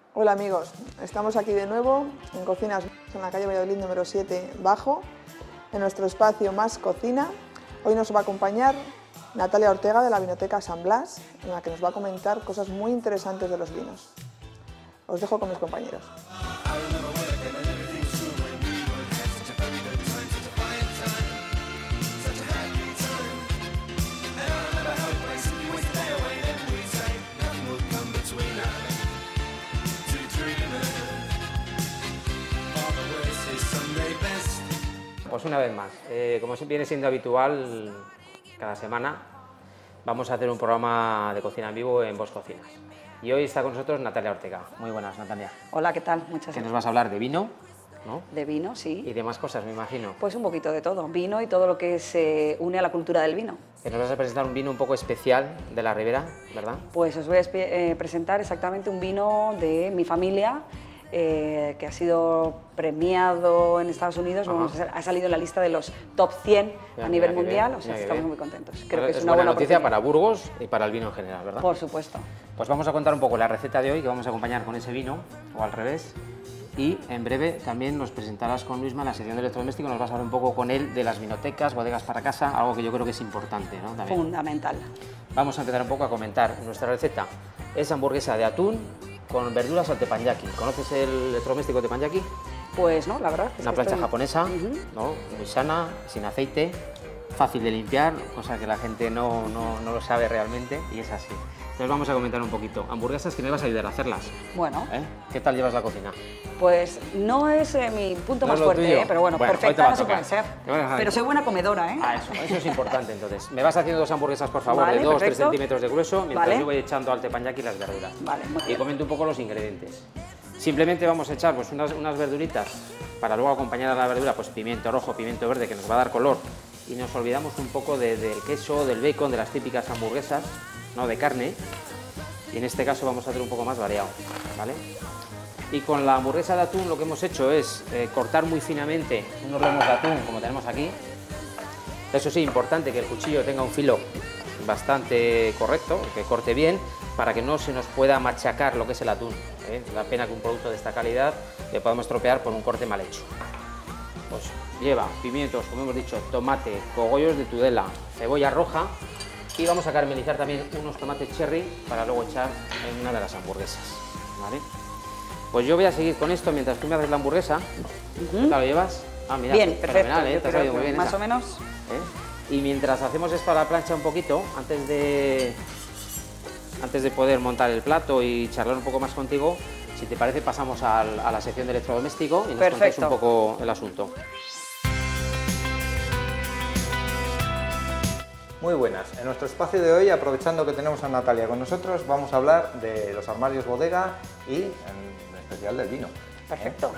Hola amigos, estamos aquí de nuevo en Cocinas en la calle Valladolid número 7 Bajo, en nuestro espacio Más Cocina. Hoy nos va a acompañar Natalia Ortega de la Vinoteca San Blas, en la que nos va a comentar cosas muy interesantes de los vinos. Os dejo con mis compañeros. Pues una vez más, como viene siendo habitual, cada semana vamos a hacer un programa de cocina en vivo en Vos Cocinas. Y hoy está con nosotros Natalia Ortega. Muy buenas, Natalia. Hola, ¿qué tal? Muchas Que gracias. nos vas a hablar de vino, ¿no? De vino, sí. Y de más cosas, me imagino. Pues un poquito de todo, vino y todo lo que se une a la cultura del vino. Que nos vas a presentar un vino un poco especial de la Ribera, ¿verdad? Pues os voy a presentar exactamente un vino de mi familia, que ha sido premiado en Estados Unidos. Ha salido en la lista de los top 100 a nivel mundial, o sea que estamos muy contentos. Creo que es una buena noticia para Burgos y para el vino en general, ¿verdad? Por supuesto. Pues vamos a contar un poco la receta de hoy, que vamos a acompañar con ese vino, o al revés. Y en breve también nos presentarás con Luisma la sección de electrodoméstico, nos vas a hablar un poco con él de las vinotecas, bodegas para casa, algo que yo creo que es importante, ¿no? También. Fundamental. Vamos a empezar un poco a comentar. Nuestra receta es hamburguesa de atún con verduras al teppanyaki. ¿Conoces el electrodoméstico teppanyaki? Pues no, la verdad. Una plancha japonesa, ¿no? Muy sana, sin aceite, fácil de limpiar, cosa que la gente no lo sabe realmente, y es así. Entonces vamos a comentar un poquito. Hamburguesas que me vas a ayudar a hacerlas. Bueno. ¿Qué tal llevas la cocina? Pues no es mi punto más fuerte, pero bueno, perfecta no se puede ser. Pero soy buena comedora, ¿eh? Eso es importante. Entonces, me vas haciendo dos hamburguesas, por favor, vale, de 2-3 perfecto. centímetros de grueso, mientras Vale. yo voy echando al teppanyaki las verduras. Vale, muy Y bien. comento un poco los ingredientes. Simplemente vamos a echar pues, unas verduritas para luego acompañar a la verdura, pues pimiento rojo, pimiento verde, que nos va a dar color. Y nos olvidamos un poco del queso, del bacon, de las típicas hamburguesas, ¿no? De carne. Y en este caso vamos a hacer un poco más variado, ¿vale? Y con la hamburguesa de atún lo que hemos hecho es cortar muy finamente unos lomos de atún, como tenemos aquí. Eso sí, importante que el cuchillo tenga un filo bastante correcto, que corte bien, para que no se nos pueda machacar lo que es el atún. Da pena que un producto de esta calidad le podamos estropear por un corte mal hecho. Pues lleva pimientos, como hemos dicho, tomate, cogollos de Tudela, cebolla roja, y vamos a caramelizar también unos tomates cherry para luego echar en una de las hamburguesas, ¿vale? Pues yo voy a seguir con esto mientras tú me haces la hamburguesa. ¿Qué tal lo llevas? Ah, mira, Bien, perfecto. fenomenal, te ha salido muy bien más esa. o menos. Y mientras hacemos esto a la plancha un poquito, antes de poder montar el plato y charlar un poco más contigo, si te parece pasamos a la sección de electrodoméstico y nos contáis un poco el asunto. Muy buenas. En nuestro espacio de hoy, aprovechando que tenemos a Natalia con nosotros, vamos a hablar de los armarios bodega y en especial del vino. Perfecto.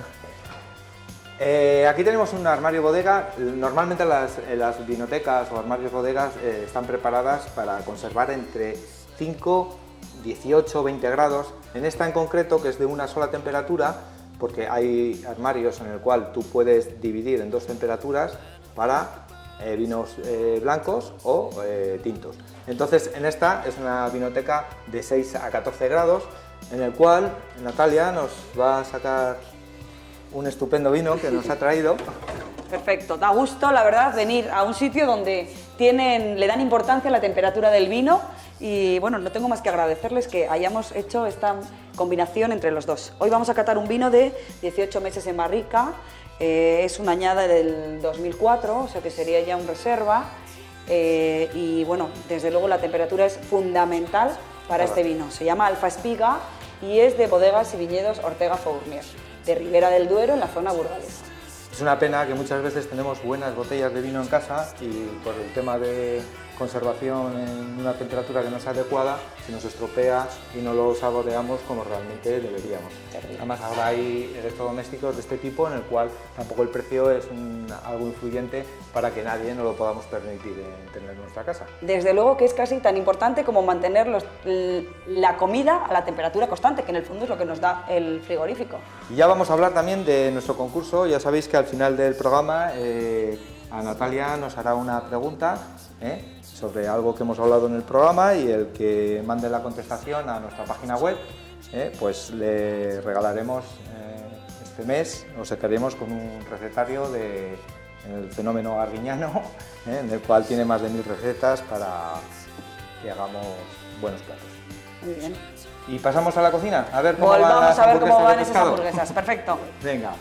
Aquí tenemos un armario bodega. Normalmente las vinotecas o armarios bodegas están preparadas para conservar entre 5, 18 o 20 grados. En esta en concreto, que es de una sola temperatura, porque hay armarios en el cual tú puedes dividir en dos temperaturas para vinos blancos o tintos. Entonces, en esta es una vinoteca de 6 a 14 grados, en el cual Natalia nos va a sacar un estupendo vino que nos ha traído. Perfecto, da gusto, la verdad, venir a un sitio donde le dan importancia a la temperatura del vino y bueno, no tengo más que agradecerles que hayamos hecho esta combinación entre los dos. Hoy vamos a catar un vino de 18 meses en barrica, es una añada del 2004, o sea que sería ya un reserva y bueno, desde luego la temperatura es fundamental para este vino. Se llama Alfa Espiga y es de Bodegas y Viñedos Ortega Fournier, de Ribera del Duero, en la zona burgalesa. Es una pena que muchas veces tenemos buenas botellas de vino en casa y por el tema de conservación en una temperatura que no es adecuada, se nos estropea y no lo saboreamos como realmente deberíamos. Además, ahora hay electrodomésticos de este tipo en el cual tampoco el precio es algo influyente para que nadie no lo podamos permitir tener en nuestra casa. Desde luego que es casi tan importante como mantener la comida a la temperatura constante, que en el fondo es lo que nos da el frigorífico. Y ya vamos a hablar también de nuestro concurso. Ya sabéis que al final del programa a Natalia nos hará una pregunta sobre algo que hemos hablado en el programa y el que mande la contestación a nuestra página web pues le regalaremos este mes, os sacaremos con un recetario del fenómeno arguiñano, en el cual tiene más de 1000 recetas para que hagamos buenos platos. Muy bien. ¿Y pasamos a la cocina? A ver cómo van Volvamos las a ver cómo hamburguesas van de esas pescado. hamburguesas. Perfecto. Venga.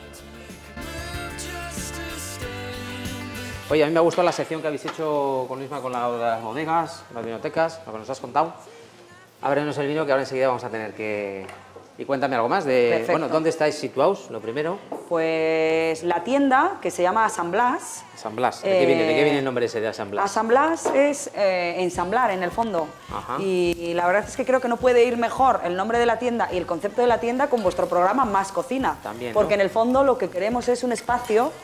Oye, a mí me ha gustado la sección que habéis hecho con Isma con las bodegas, las vinotecas, lo que nos has contado. Ábrenos el vino que ahora enseguida vamos a tener que... Y cuéntame algo más de... Perfecto. Bueno, ¿dónde estáis situados, lo primero? Pues la tienda, que se llama San Blas. San Blas. ¿De qué viene el nombre ese de San Blas? San Blas es ensamblar, en el fondo. Ajá. Y la verdad es que creo que no puede ir mejor el nombre de la tienda y el concepto de la tienda con vuestro programa Más Cocina. También, ¿no? Porque en el fondo lo que queremos es un espacio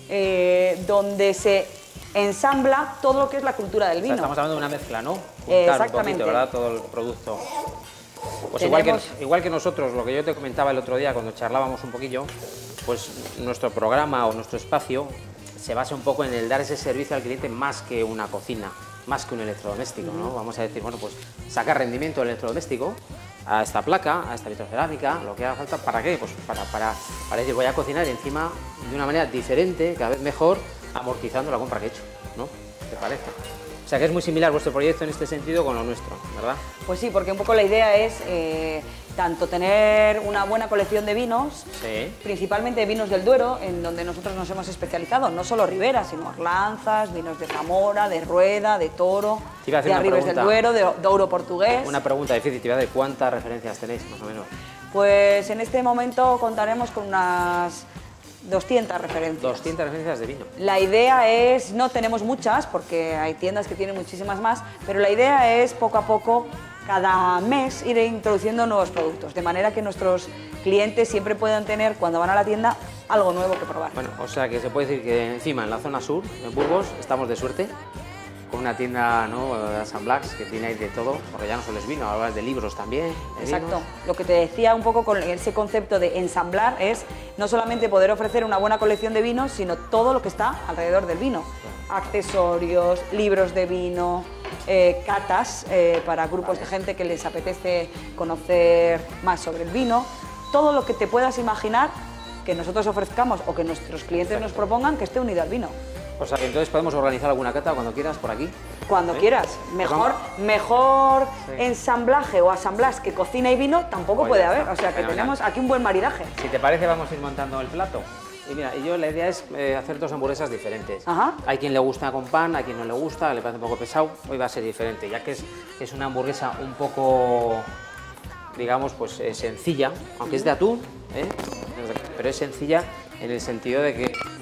donde se ensambla todo lo que es la cultura del O sea, vino. estamos hablando de una mezcla, ¿no? Exactamente. Un poquito, ¿verdad? Todo el producto. Pues Tenemos- igual que nosotros, lo que yo te comentaba el otro día cuando charlábamos un poquillo, pues nuestro programa o nuestro espacio se basa un poco en el dar ese servicio al cliente más que una cocina, más que un electrodoméstico, ¿no? Vamos a decir, bueno, pues sacar rendimiento del electrodoméstico a esta placa, a esta vitrocerámica, lo que haga falta, ¿para qué? Pues para decir, voy a cocinar encima de una manera diferente, cada vez mejor, amortizando la compra que he hecho, ¿no? ¿Te parece? O sea que es muy similar vuestro proyecto en este sentido con lo nuestro, ¿verdad? Pues sí, porque un poco la idea es tanto tener una buena colección de vinos, Sí. principalmente vinos del Duero, en donde nosotros nos hemos especializado, no solo Ribera, sino Arlanzas, vinos de Zamora, de Rueda, de Toro, Te iba a hacer de una Arribes del pregunta. Duero, de Douro portugués. Una pregunta difícil, te iba a decir, ¿cuántas referencias tenéis, más o menos? Pues en este momento contaremos con unas 200 referencias. 200 referencias de vino. La idea es, no tenemos muchas, porque hay tiendas que tienen muchísimas más, pero la idea es poco a poco, cada mes, ir introduciendo nuevos productos, de manera que nuestros clientes siempre puedan tener, cuando van a la tienda, algo nuevo que probar. Bueno, o sea que se puede decir que encima, en la zona sur, en Burgos, estamos de suerte, con una tienda, ¿no?, de San Blas, que tiene ahí de todo, porque ya no solo es vino, hablas de libros también. de Exacto. vinos. Lo que te decía un poco con ese concepto de ensamblar es no solamente poder ofrecer una buena colección de vinos, sino todo lo que está alrededor del vino. Accesorios, libros de vino, catas para grupos de gente que les apetece conocer más sobre el vino. Todo lo que te puedas imaginar que nosotros ofrezcamos o que nuestros clientes nos propongan que esté unido al vino. O sea que entonces podemos organizar alguna cata cuando quieras por aquí. Cuando ¿Eh? quieras. Pues Mejor Sí. ensamblaje o asamblaje que cocina y vino tampoco Pues puede ya haber. está. O sea que Fenomenal. tenemos aquí un buen maridaje. Si te parece, vamos a ir montando el plato. Y mira, yo la idea es hacer dos hamburguesas diferentes. Ajá. Hay quien le gusta con pan, hay quien no le gusta, le parece un poco pesado. Hoy va a ser diferente, ya que es una hamburguesa un poco, digamos, pues sencilla, aunque es de atún, ¿eh? Pero es sencilla en el sentido de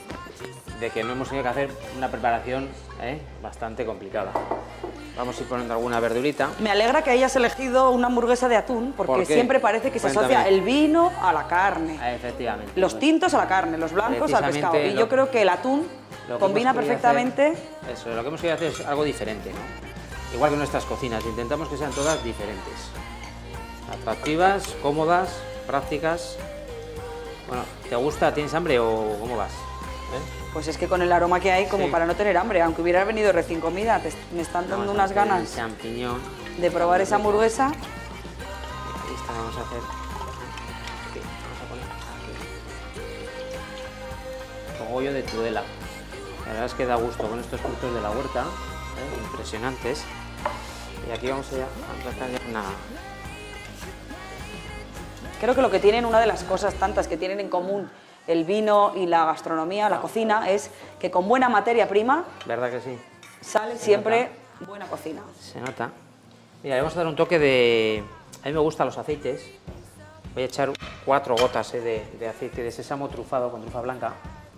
que no hemos tenido que hacer una preparación bastante complicada. Vamos a ir poniendo alguna verdurita. Me alegra que hayas elegido una hamburguesa de atún, porque ¿Por qué? siempre parece que se Cuéntame. asocia el vino a la carne, Efectivamente. los tintos a la carne, los blancos al pescado. Precisamente Y yo creo que el atún Lo que combina hemos querido perfectamente. hacer- eso, lo que hemos querido hacer es algo diferente, ¿no? Igual que nuestras cocinas, intentamos que sean todas diferentes. Atractivas, cómodas, prácticas. Bueno, ¿te gusta? ¿Tienes hambre o cómo vas? Pues es que con el aroma que hay, como Sí. para no tener hambre, aunque hubieras venido recién comida, me están dando Vamos a unas hacer el ganas champiñón. de probar esa hamburguesa. Y esta vamos a hacer. Aquí, vamos a poner aquí. Cogollo de Tudela. La verdad es que da gusto con estos frutos de la huerta, impresionantes. Y aquí vamos a empezar ya una. Creo que lo que tienen, una de las cosas tantas que tienen en común el vino y la gastronomía, la cocina, es que con buena materia prima ¿Verdad que sí? sale siempre buena cocina. Se nota. Mira, le vamos a dar un toque de... A mí me gustan los aceites. Voy a echar 4 gotas de aceite de sésamo trufado con trufa blanca.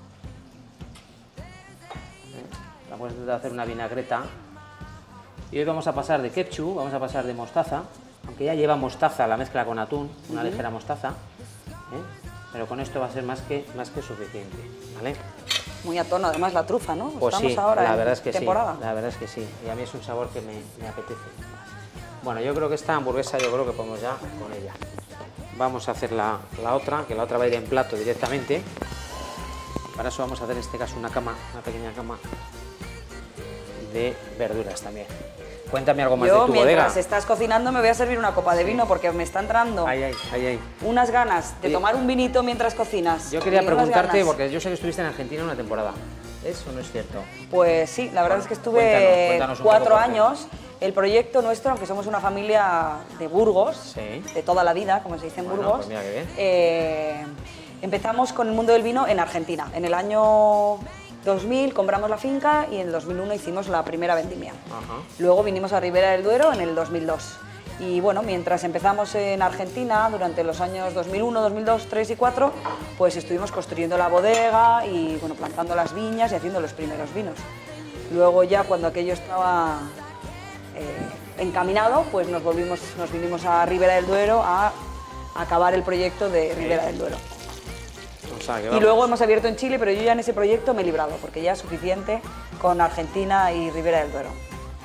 Vamos a intentar hacer una vinagreta. Y hoy vamos a pasar de ketchup, vamos a pasar de mostaza, aunque ya lleva mostaza la mezcla con atún, una ligera mostaza. Pero con esto va a ser más que suficiente, ¿vale? Muy a tono, además la trufa, ¿no? Pues Estamos sí, ahora la en verdad es que temporada. sí, la verdad es que sí. Y a mí es un sabor que me apetece más. Bueno, yo creo que esta hamburguesa, yo creo que podemos ya con ella. Vamos a hacer la otra, que la otra va a ir en plato directamente. Para eso vamos a hacer en este caso una pequeña cama de verduras también. Cuéntame algo más Yo, de tu bodega. mientras estás cocinando, me voy a servir una copa de vino porque me está entrando Ay. unas ganas de tomar un vinito mientras cocinas. Yo quería y unas preguntarte, ganas. porque yo sé que estuviste en Argentina una temporada. ¿Es o no es cierto? Pues sí, la verdad es que estuve Cuéntanos un 4 poco por qué. años. El proyecto nuestro, aunque somos una familia de Burgos, Sí. de toda la vida, como se dice en Bueno, Burgos, pues mira qué empezamos con el mundo del vino en Argentina. En el año 2000 compramos la finca y en el 2001 hicimos la primera vendimia. Ajá. Luego vinimos a Ribera del Duero en el 2002. Y bueno, mientras empezamos en Argentina, durante los años 2001, 2002, 2003 y 2004, pues estuvimos construyendo la bodega y bueno, plantando las viñas y haciendo los primeros vinos. Luego ya cuando aquello estaba encaminado, pues nos vinimos a Ribera del Duero a acabar el proyecto de Ribera del Duero. O sea, que Y vamos. luego hemos abierto en Chile, pero yo ya en ese proyecto me he librado, porque ya es suficiente con Argentina y Ribera del Duero.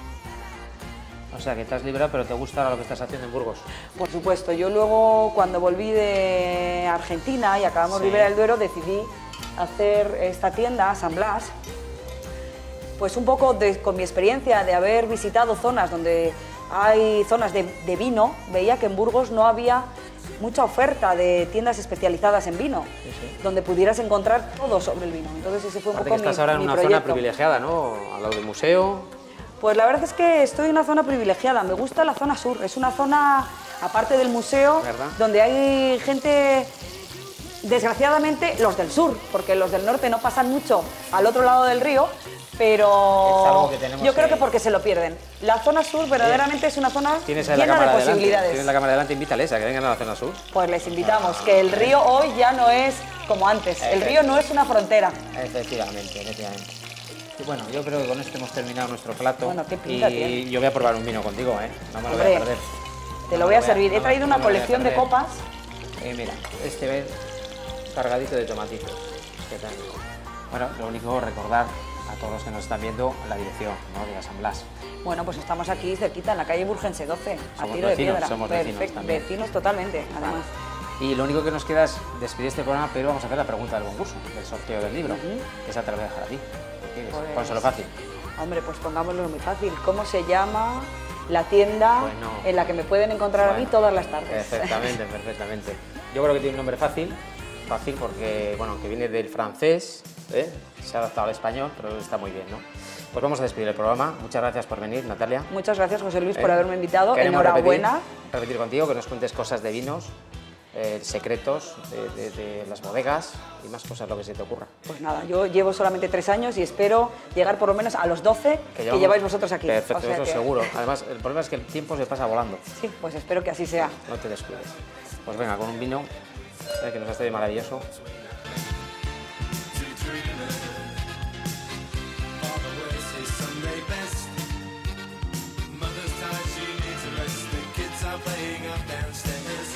O sea, que te has librado, pero te gusta ahora lo que estás haciendo en Burgos. Por supuesto, yo luego cuando volví de Argentina y acabamos Sí. Ribera del Duero, decidí hacer esta tienda, San Blas, pues un poco con mi experiencia de haber visitado zonas donde hay zonas de vino, veía que en Burgos no había mucha oferta de tiendas especializadas en vino, donde pudieras encontrar todo sobre el vino. Entonces ese fue un Aparte poco que estás ahora en mi una zona proyecto. privilegiada, ¿no? Al lado del museo. Pues la verdad es que estoy en una zona privilegiada, me gusta la zona sur, es una zona, aparte del museo, ¿Verdad? donde hay gente, desgraciadamente, los del sur, porque los del norte no pasan mucho al otro lado del río, Es pero algo que tenemos yo creo que- que porque se lo pierden. La zona sur verdaderamente es una zona Tienes ahí la llena cámara de delante. posibilidades. Tienes la cámara delante, invítales a que vengan a la zona sur. Pues les invitamos, que el río hoy ya no es como antes, el río no es una frontera. Efectivamente. Y bueno, yo creo que con esto hemos terminado nuestro plato. Bueno, qué pinta y tiene. yo voy a probar un vino contigo, ¿eh? No me lo voy Hombre, a perder. te No lo me voy a servir. He no traído me una lo voy a colección de perder. copas. Mira, este ven cargadito de tomatitos. ¿Qué tal? Bueno, lo único, recordar a todos los que nos están viendo la dirección, ¿no? De San Blas. Bueno, pues estamos aquí cerquita, en la calle Burgense 12, a Somos tiro vecinos, de piedra. somos vecinos Perfecto, también. vecinos totalmente, además. Y lo único que nos queda es despedir este programa, pero vamos a hacer la pregunta del concurso, del sorteo del libro. Que esa te la voy a dejar a ti. ¿Qué quieres? Pues- Pónselo fácil. Hombre, pues pongámoslo muy fácil. ¿Cómo se llama la tienda Bueno. en la que me pueden encontrar a mí Bueno, todas las tardes? Perfectamente. Yo creo que tiene un nombre fácil porque, bueno, que viene del francés, ¿eh? Se ha adaptado al español, pero está muy bien, ¿no? Pues vamos a despedir el programa. Muchas gracias por venir, Natalia. Muchas gracias, José Luis, por haberme invitado. Queremos Enhorabuena. repetir contigo, que nos cuentes cosas de vinos, secretos de las bodegas y más cosas, lo que se te ocurra. Pues nada, yo llevo solamente 3 años y espero llegar por lo menos a los 12 que llevamos- lleváis vosotros aquí. Perfecto, O sea eso que- seguro. Además, el problema es que el tiempo se pasa volando. Sí, pues espero que así sea. No te descuides. Pues venga, con un vino que nos ha estado maravilloso.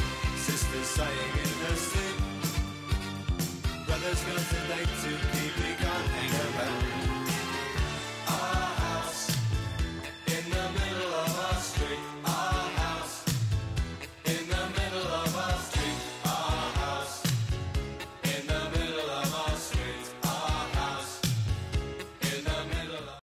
Saying in her sleep, brother's got a date to keep.